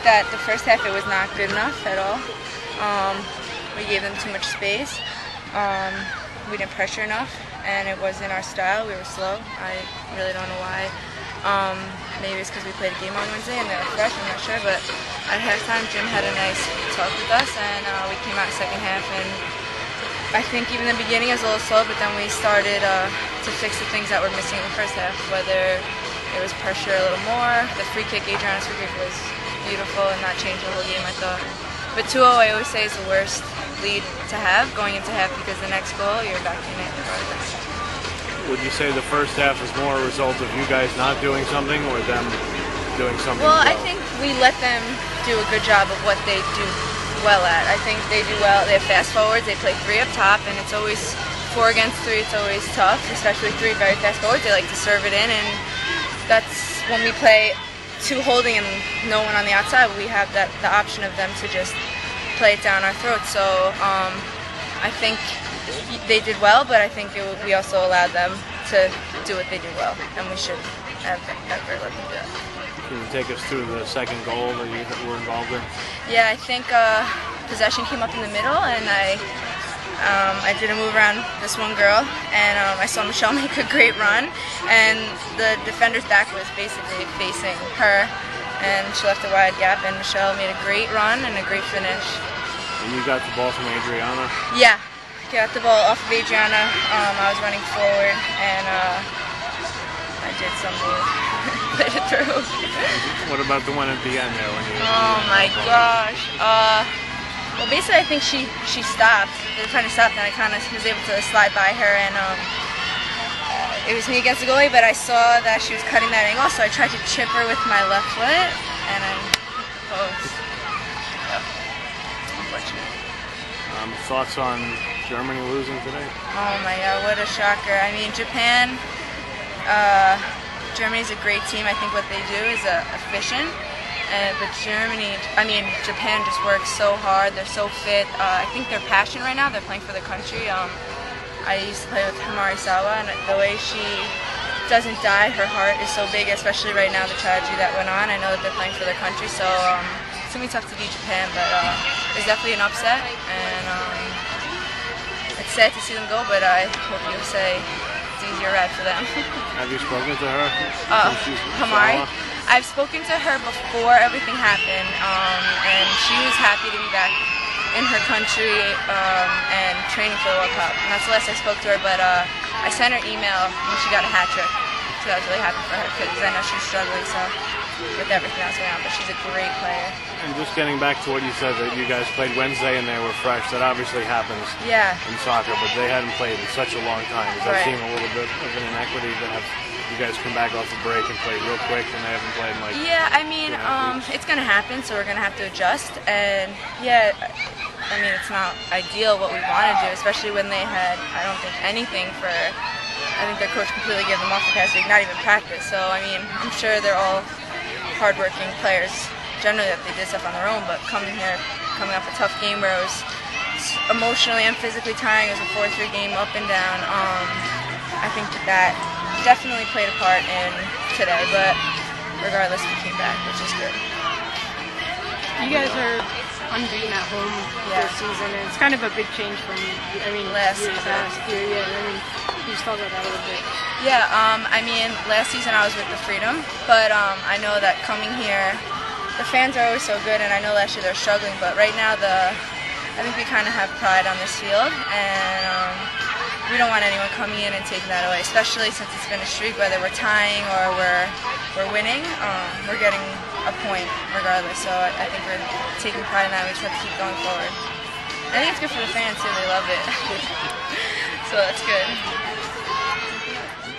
think that the first half it was not good enough at all. We gave them too much space. We didn't pressure enough, and it wasn't our style. We were slow. I really don't know why. Maybe it's because we played a game on Wednesday and they were fresh, I'm not sure, but at halftime Jim had a nice talk with us, and we came out second half, and I think even the beginning was a little slow, but then we started to fix the things that were missing in the first half, whether it was pressure a little more. The free kick, Adriana's free kick, was beautiful, and that changed the whole game, I thought. But 2-0, I always say, is the worst lead to have going into half, because the next goal, you're back in it regardless. Would you say the first half is more a result of you guys not doing something or them doing something well? I think we let them do a good job of what they do well at. I think they do well. They have fast forwards. They play 3 up top, and it's always 4 against 3. It's always tough, especially 3 very fast forwards. They like to serve it in, and that's when we play 2 holding and no one on the outside. We have the option of them to just play it down our throats. So I think they did well, but I think we also allowed them to do what they do well, and we should have ever let them do that. Can you take us through the second goal that you were involved in? Yeah, I think possession came up in the middle, and I did a move around this one girl, and I saw Michelle make a great run, and the defender's back was basically facing her, and she left a wide gap, and Michelle made a great run and a great finish. And you got the ball from Adriana? Yeah. Got the ball off of Adriana. I was running forward, and I did some move, put it through. What about the one at the end there? Oh my gosh. Well, basically, I think she stopped. The defender stopped, and I kind of was able to slide by her, and it was me against the goalie, but I saw that she was cutting that angle, so I tried to chip her with my left foot, and I posed. Yep. Unfortunate. Thoughts on Germany losing today? Oh my God, what a shocker. I mean, Japan, Germany's a great team. I think what they do is efficient. But Japan just works so hard. They're so fit. I think they're passionate right now. They're playing for the country. I used to play with Himari Sawa, and the way she doesn't die, her heart is so big, especially right now, the tragedy that went on. I know that they're playing for their country, so it's going to be tough to beat Japan, but it's definitely an upset, and it's sad to see them go, but I hope you say it's easier ride for them. Have you spoken to her? Himari? I've spoken to her before everything happened, and she was happy to be back in her country and training for the World Cup. And that's the last I spoke to her, but I sent her email when she got a hat trick, so I was really happy for her, because I know she's struggling with everything that's going on, but she's a great player. And just getting back to what you said, that you guys played Wednesday and they were fresh, that obviously happens in soccer, but they hadn't played in such a long time. Does that seem a little bit of an inequity to have you guys come back off a break and play real quick and they haven't played in like... Yeah, I mean, it's going to happen, so we're going to have to adjust, and yeah, I mean, it's not ideal what we want to do, especially when they had, I don't think, anything for... I think their coach completely gave them off the past week, not even practice, so I mean, I'm sure they're all hardworking players generally that they did stuff on their own, but coming here, coming off a tough game where it was emotionally and physically tiring, it was a 4-3 game up and down, I think that definitely played a part in today, but regardless we came back, which is good. You guys are unbeaten at home this season, and it's kind of a big change from, last year. Yeah, can you just talk about that a little bit? Yeah, I mean, last season I was with the Freedom, but I know that coming here, the fans are always so good, and I know last year they're struggling, but right now I think we kind of have pride on this field, and we don't want anyone coming in and taking that away, especially since it's been a streak, whether we're tying or we're winning, we're getting a point regardless, so I think we're taking pride in that. We just have to keep going forward. I think it's good for the fans too, they love it, so that's good.